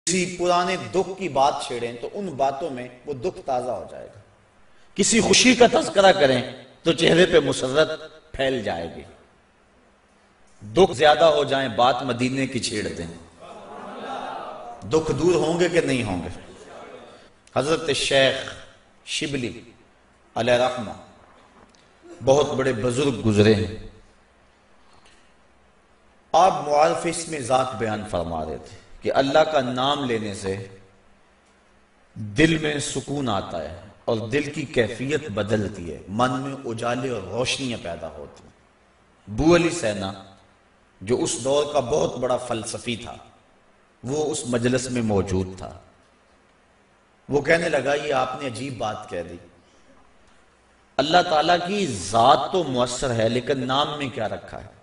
کسی پرانے دکھ کی بات چھیڑیں تو ان باتوں میں وہ دکھ تازہ ہو جائے گا. کسی خوشی کا تذکرہ کریں تو چہرے پہ مسرت پھیل جائے گی. دکھ زیادہ ہو جائیں بات مدینے کی چھیڑ دیں. دکھ دور ہوں گے کہ نہیں ہوں گے؟ حضرت شیخ شبلی علیہ رحمہ بہت بڑے بزرگ گزرے ہیں. آپ معارف اس میں ذات بیان فرما رہے تھے کہ اللہ کا نام لینے سے دل میں سکون آتا ہے اور دل کی کیفیت بدلتی ہے، من میں اجالے اور روشنیاں پیدا ہوتی ہیں. ابو علی سینا جو اس دور کا بہت بڑا فلسفی تھا وہ اس مجلس میں موجود تھا. وہ کہنے لگا یہ آپ نے عجیب بات کہہ دی. اللہ تعالیٰ کی ذات تو مؤثر ہے لیکن نام میں کیا رکھا ہے؟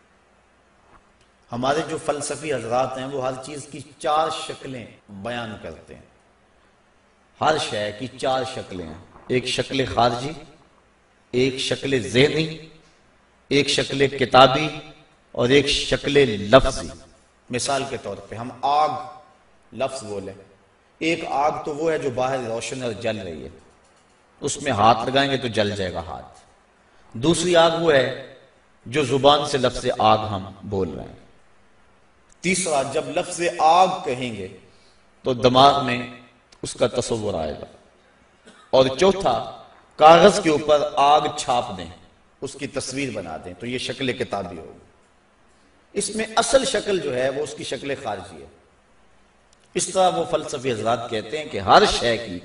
ہمارے جو فلسفی حضرات ہیں وہ ہر چیز کی 4 شکلیں بیان کرتے ہیں. ہر شے کی 4 شکلیں ہیں. ایک شکل خارجی، ایک شکل ذہنی، ایک شکل کتابی اور ایک شکل لفظی. مثال کے طور پہ ہم آگ لفظ بولیں، ایک آگ تو وہ ہے جو باہر روشن اور جل رہی ہے، اس میں ہاتھ لگائیں گے تو جل جائے گا ہاتھ. دوسری آگ وہ ہے جو زبان سے لفظ آگ ہم بول رہے ہیں. تیسرا جب لفظ آگ کہیں گے تو دماغ میں اس کا تصور آئے گا. اور چوتھا کاغذ کے اوپر آگ چھاپ دیں، اس کی تصویر بنا دیں تو یہ شکل کتابی ہوگی. اس میں اصل شکل جو ہے وہ اس کی شکل خارجی ہے. اس طرح وہ فلسفی حضرات کہتے ہیں کہ ہر شے کی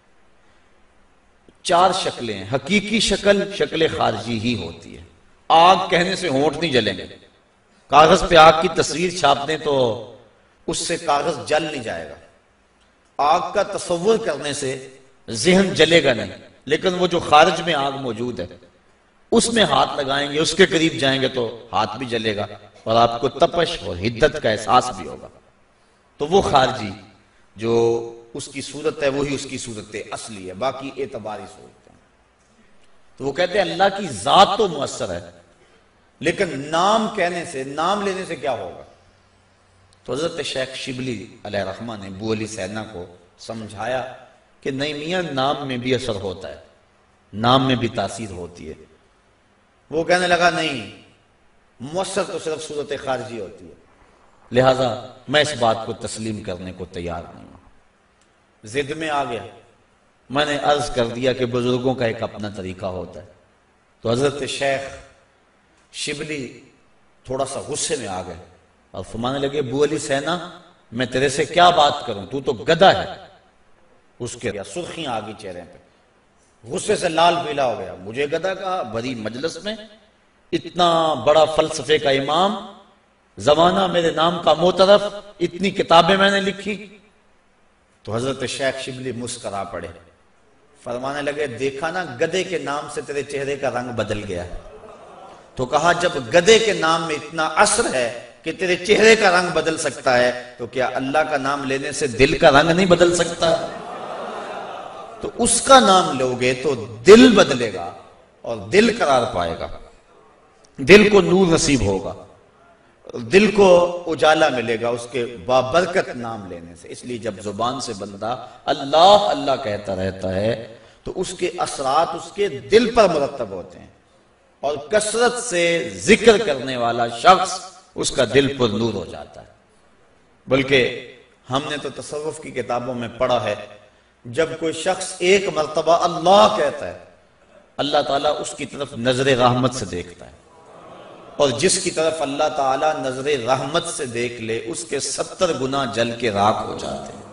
4 شکلیں ہیں. حقیقی شکل شکل خارجی ہی ہوتی ہے. آگ کہنے سے ہونٹ نہیں جلیں گے. کاغذ پہ آگ کی تصویر چھاپ دیں تو اس سے کاغذ جل نہیں جائے گا. آگ کا تصور کرنے سے ذہن جلے گا نہیں، لیکن وہ جو خارج میں آگ موجود ہے اس میں ہاتھ لگائیں گے، اس کے قریب جائیں گے تو ہاتھ بھی جلے گا اور آپ کو تپش اور حدت کا احساس بھی ہوگا. تو وہ خارجی جو اس کی صورت ہے وہی اس کی صورت اصلی ہے، باقی اعتباری صورت ہے. تو وہ کہتے ہیں اللہ کی ذات تو مؤثر ہے لیکن نام کہنے سے، نام لینے سے کیا ہوگا؟ تو حضرت شیخ شبلی علیہ رحمہ نے ابو علی سینا کو سمجھایا کہ نہیں میاں، نام میں بھی اثر ہوتا ہے، نام میں بھی تاثیر ہوتی ہے. وہ کہنے لگا نہیں، مؤثر تو صرف صورت خارجی ہوتی ہے، لہذا میں اس بات کو تسلیم کرنے کو تیار نہیں ہوں. ضد میں آ گیا. میں نے عرض کر دیا کہ بزرگوں کا ایک اپنا طریقہ ہوتا ہے. تو حضرت شیخ شبلی تھوڑا سا غصے میں آ گئے اور فرمانے لگے ابو علی سینا میں تیرے سے کیا بات کروں، تو تو گدھا ہے. اس کے سرخیاں آ گئی چہرے پہ، غصے سے لال پیلا ہو گیا. مجھے گدھا کہا بڑی مجلس میں، اتنا بڑا فلسفے کا امام، زمانہ میرے نام کا موترف، اتنی کتابیں میں نے لکھی. تو حضرت شیخ شبلی مسکرا پڑے، فرمانے لگے دیکھا نا گدھے کے نام سے تیرے چہرے کا رنگ بدل گیا. تو کہا جب گدھے کے نام میں اتنا اثر ہے کہ تیرے چہرے کا رنگ بدل سکتا ہے تو کیا اللہ کا نام لینے سے دل کا رنگ نہیں بدل سکتا؟ تو اس کا نام لوگے تو دل بدلے گا اور دل قرار پائے گا، دل کو نور نصیب ہوگا، دل کو اجالا ملے گا اس کے بابرکت نام لینے سے. اس لیے جب زبان سے بندہ اللہ اللہ کہتا رہتا ہے تو اس کے اثرات اس کے دل پر مرتب ہوتے ہیں، اور کثرت سے ذکر کرنے والا شخص اس کا دل پر نور ہو جاتا ہے. بلکہ ہم نے تو تصوف کی کتابوں میں پڑھا ہے جب کوئی شخص ایک مرتبہ اللہ کہتا ہے اللہ تعالیٰ اس کی طرف نظر رحمت سے دیکھتا ہے، اور جس کی طرف اللہ تعالیٰ نظر رحمت سے دیکھ لے اس کے 70 گنا جل کے راکھ ہو جاتے ہیں.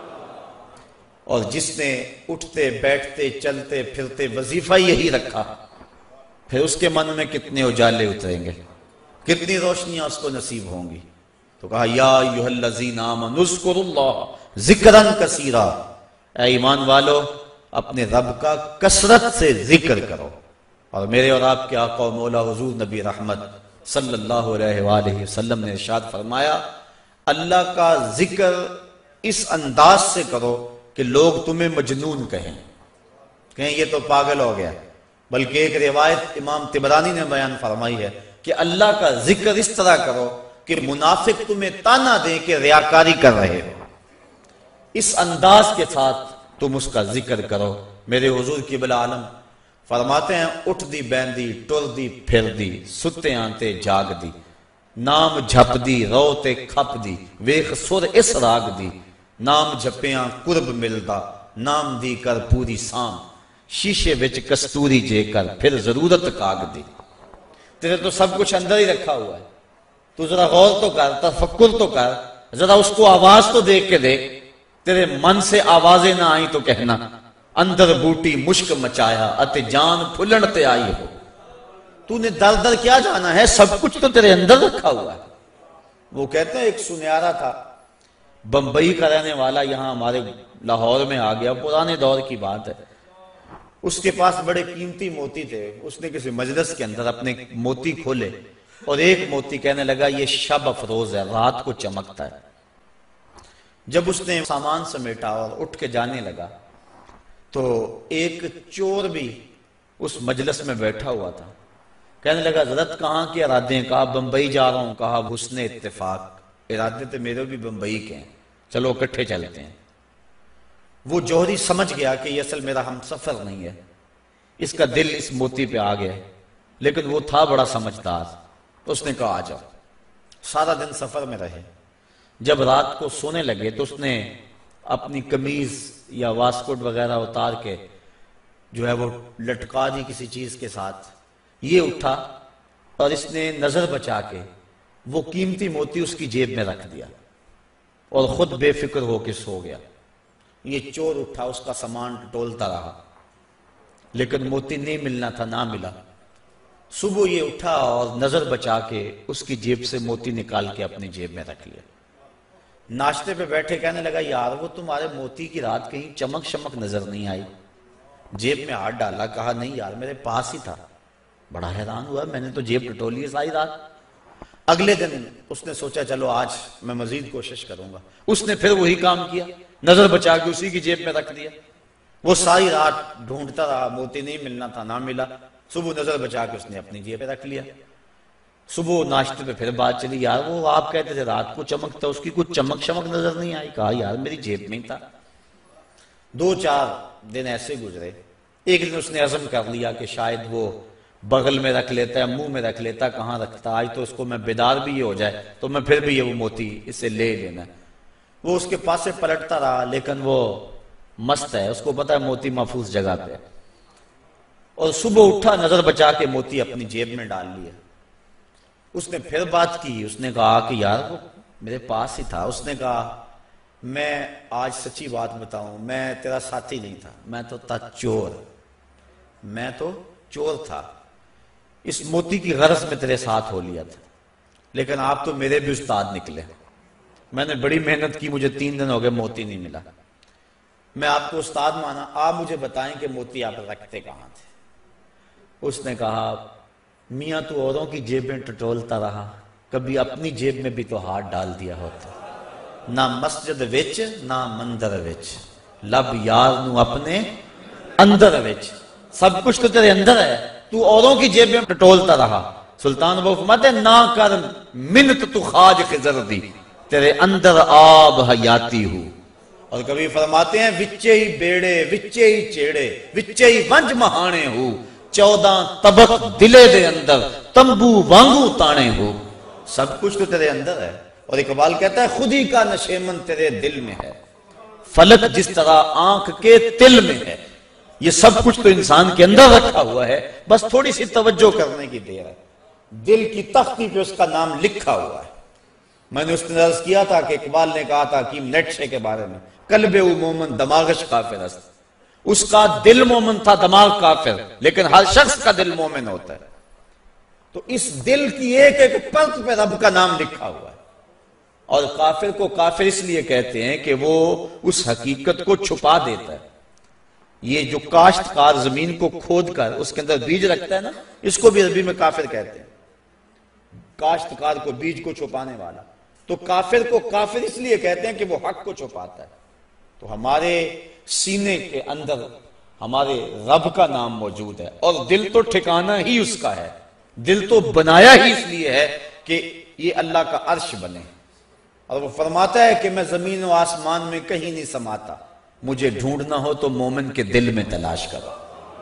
اور جس نے اٹھتے بیٹھتے چلتے پھرتے وظیفہ یہی رکھا پھر اس کے من میں کتنے اجالے اتریں گے، کتنی روشنیاں اس کو نصیب ہوں گی. تو کہا یا ایھا الذین آمنوا اذکروا اللہ ذکرا کثیرا، اے ایمان والو اپنے رب کا کثرت سے ذکر کرو. اور میرے اور آپ کے آقا و مولا حضور نبی رحمت صلی اللہ علیہ وآلہ وسلم نے ارشاد فرمایا اللہ کا ذکر اس انداز سے کرو کہ لوگ تمہیں مجنون کہیں یہ تو پاگل ہو گیا. بلکہ ایک روایت امام طبرانی نے بیان فرمائی ہے کہ اللہ کا ذکر اس طرح کرو کہ منافق تمہیں تانا دیں کہ ریاکاری کر رہے ہو. اس انداز کے ساتھ تم اس کا ذکر کرو۔ میرے حضور قبلہ عالم فرماتے ہیں اٹھ دی بیندی ٹر دی پھر دی ستے آنتے جاگ دی نام جھپ دی رو تے کھپ دی ویخ سر اس راگ دی نام جھپیاں قرب ملدا نام دی کر پوری سام شیشے وچ کستوری جے کر پھر ضرورت کاغ دی۔ تیرے تو سب کچھ اندر ہی رکھا ہوا ہے، تو ذرا غور تو کر، تفکر تو کر، ذرا اس کو آواز تو دیکھ کے دیکھ۔ تیرے من سے آوازیں نہ آئیں تو کہنا اندر بوٹی مشک مچایا اتے جان پھلن تے آئی ہو۔ تو نے در در کیا جانا ہے، سب کچھ تو تیرے اندر رکھا ہوا ہے۔ وہ کہتے ہیں ایک سنیارا تھا بمبئی کا رہنے والا، یہاں ہمارے لاہور میں آ گیا، پرانے دور کی بات ہے۔ اس کے پاس بڑے قیمتی موتی تھے، اس نے کسی مجلس کے اندر اپنے موتی کھولے اور ایک موتی کہنے لگا یہ شب افروز ہے، رات کو چمکتا ہے۔ جب اس نے سامان سمیٹا اور اٹھ کے جانے لگا تو ایک چور بھی اس مجلس میں بیٹھا ہوا تھا، کہنے لگا حضرت کہاں کے ارادے ہیں؟ کہا بمبئی جا رہا ہوں۔ کہا حسن اتفاق، ارادے تو میرے بھی بمبئی کے ہیں، چلو اکٹھے چلتے ہیں۔ وہ جوہری سمجھ گیا کہ یہ اصل میرا ہم سفر نہیں ہے، اس کا دل اس موتی پہ آ گیا، لیکن وہ تھا بڑا سمجھدار، تو اس نے کہا آ جاؤ۔ سارا دن سفر میں رہے، جب رات کو سونے لگے تو اس نے اپنی قمیض یا واسکٹ وغیرہ اتار کے جو ہے وہ لٹکا دی کسی چیز کے ساتھ۔ یہ اٹھا اور اس نے نظر بچا کے وہ قیمتی موتی اس کی جیب میں رکھ دیا اور خود بے فکر ہو کے سو گیا۔ یہ چور اٹھا، اس کا سامان ٹولتا رہا، لیکن موتی نہیں ملنا تھا، نہ ملا۔ صبح یہ اٹھا اور نظر بچا کے اس کی جیب سے موتی نکال کے اپنی جیب میں رکھ لیا۔ ناشتے پہ بیٹھے کہنے لگا یار وہ تمہارے موتی کی رات کہیں چمک شمک نظر نہیں آئی؟ جیب میں ہاتھ ڈالا، کہا نہیں یار میرے پاس ہی تھا۔ بڑا حیران ہوا، میں نے تو جیب ٹٹولی ہے ساری رات۔ اگلے دن اس نے سوچا چلو آج میں مزید کوشش کروں گا۔ اس نے پھر وہی کام کیا، نظر بچا کے اسی کی جیب میں رکھ دیا۔ وہ ساری رات ڈھونڈتا رہا، موتی نہیں ملنا تھا، نہ ملا۔ صبح نظر بچا کے اس نے اپنی جیب میں رکھ لیا۔ صبح ناشتے پہ پھر بات چلی، یار وہ آپ کہتے تھے رات کو چمکتا، اس کی کچھ چمک شمک نظر نہیں آئی۔ کہا یار میری جیب میں ہی تھا۔ 2-4 دن ایسے گزرے۔ ایک دن اس نے عزم کر لیا کہ شاید وہ بغل میں رکھ لیتا ہے، منہ میں رکھ لیتا، کہاں رکھتا، آج تو اس کو میں بیدار بھی یہ ہو جائے تو میں پھر بھی یہ وہ موتی اسے لے لینا۔ وہ اس کے پاس سے پلٹتا رہا، لیکن وہ مست ہے، اس کو پتا ہے موتی محفوظ جگہ پہ، اور صبح اٹھا نظر بچا کے موتی اپنی جیب میں ڈال لیا۔ اس نے پھر بات کی، اس نے کہا کہ یار وہ میرے پاس ہی تھا۔ اس نے کہا میں آج سچی بات بتاؤں، میں تیرا ساتھی نہیں تھا، میں تو تھا چور، میں تو چور تھا، اس موتی کی غرض میں تیرے ساتھ ہو لیا تھا، لیکن آپ تو میرے بھی استاد نکلے۔ میں نے بڑی محنت کی، مجھے 3 دن ہو گئے موتی نہیں ملا، میں آپ کو استاد مانا، آپ مجھے بتائیں کہ موتی آپ رکھتے کہاں تھے؟ اس نے کہا میاں تو اوروں کی جیبیں ٹٹولتا رہا، کبھی اپنی جیب میں بھی تو ہاتھ ڈال دیا ہوتا، نہ مسجد وچ نہ مندر وچ، لب یار نو اپنے اندر وچ، سب کچھ تو تیرے اندر ہے، تو اوروں کی جیب میں ٹٹولتا رہا۔ سلطان وہ فرماتے نہ کر منت تو خواج خضر دی، تیرے اندر آب حیاتی ہو۔ اور کبھی فرماتے ہیں وچے ہی بیڑے وچے ہی چیڑے وچے ہی ونج مہانے ہو، 14 طبق دلے دے اندر تمبو وانگو تانے ہو، سب کچھ تو تیرے اندر ہے۔ اور اقبال کہتا ہے خود ہی کا نشیمن تیرے دل میں ہے، فلک جس طرح آنکھ کے تل میں ہے۔ یہ سب کچھ تو انسان کے اندر رکھا ہوا ہے، بس تھوڑی سی توجہ کرنے کی دیر ہے۔ دل کی تختی پہ اس کا نام لکھا ہوا ہے۔ میں نے اس نے عرض کیا تھا کہ اقبال نے کہا تھا حکیم نیٹشے کے بارے میں، قلب او مومن دماغش کافر است، اس کا دل مومن تھا، دماغ کافر، لیکن ہر شخص کا دل مومن ہوتا ہے۔ تو اس دل کی ایک ایک پرت پہ رب کا نام لکھا ہوا ہے۔ اور کافر کو کافر اس لیے کہتے ہیں کہ وہ اس حقیقت کو چھپا دیتا ہے۔ یہ جو کاشتکار زمین کو کھود کر اس کے اندر بیج رکھتا ہے نا، اس کو بھی عربی میں کافر کہتے ہیں، کاشتکار کو بیج کو چھپانے والا۔ تو کافر کو کافر اس لیے کہتے ہیں کہ وہ حق کو چھپاتا ہے۔ تو ہمارے سینے کے اندر ہمارے رب کا نام موجود ہے، اور دل تو ٹھکانہ ہی اس کا ہے، دل تو بنایا ہی اس لیے ہے کہ یہ اللہ کا عرش بنے، اور وہ فرماتا ہے کہ میں زمین و آسمان میں کہیں نہیں سماتا، مجھے ڈھونڈنا ہو تو مومن کے دل میں تلاش کرو۔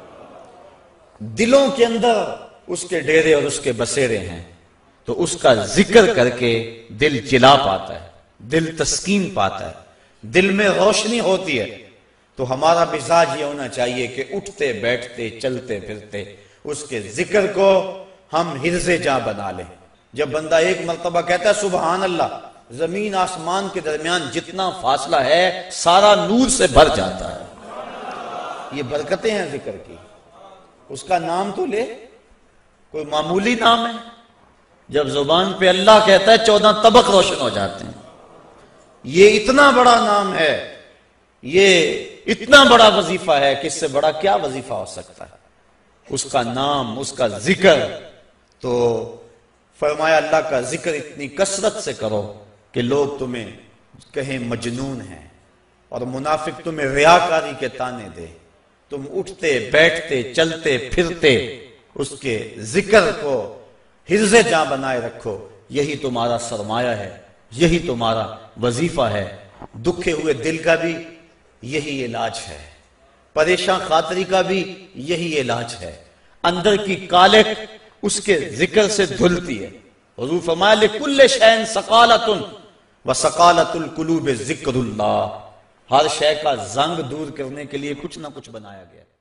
دلوں کے اندر اس کے ڈیرے اور اس کے بسیرے ہیں، تو اس کا ذکر کر کے دل چلا پاتا ہے، دل تسکین پاتا ہے، دل میں روشنی ہوتی ہے۔ تو ہمارا مزاج یہ ہونا چاہیے کہ اٹھتے بیٹھتے چلتے پھرتے اس کے ذکر کو ہم حرز جاں بنا لیں۔ جب بندہ ایک مرتبہ کہتا ہے سبحان اللہ، زمین آسمان کے درمیان جتنا فاصلہ ہے سارا نور سے بھر جاتا ہے۔ یہ برکتیں ہیں ذکر کی۔ اس کا نام تو لے، کوئی معمولی نام ہے؟ جب زبان پہ اللہ کہتا ہے 14 طبق روشن ہو جاتے ہیں۔ یہ اتنا بڑا نام ہے، یہ اتنا بڑا وظیفہ ہے کہ اس سے بڑا کیا وظیفہ ہو سکتا ہے؟ اس کا نام، اس کا ذکر۔ تو فرمایا اللہ کا ذکر اتنی کثرت سے کرو کہ لوگ تمہیں کہیں مجنون ہیں، اور منافق تمہیں ریاکاری کے تانے دے۔ تم اٹھتے بیٹھتے چلتے پھرتے اس کے ذکر کو حرز جاں بنائے رکھو، یہی تمہارا سرمایہ ہے، یہی تمہارا وظیفہ ہے۔ دکھے ہوئے دل کا بھی یہی علاج ہے، پریشان خاطری کا بھی یہی علاج ہے۔ اندر کی کالک اس کے ذکر سے دھلتی ہے۔ حضور فرمایا لِكُلِّ شَيْءٍ سَقَالَةٌ وَسَقَالَةُ الْقُلُوبِ ذِكْرُ اللَّهِ۔ ہر شے کا زنگ دور کرنے کے لیے کچھ نہ کچھ بنایا گیا ہے۔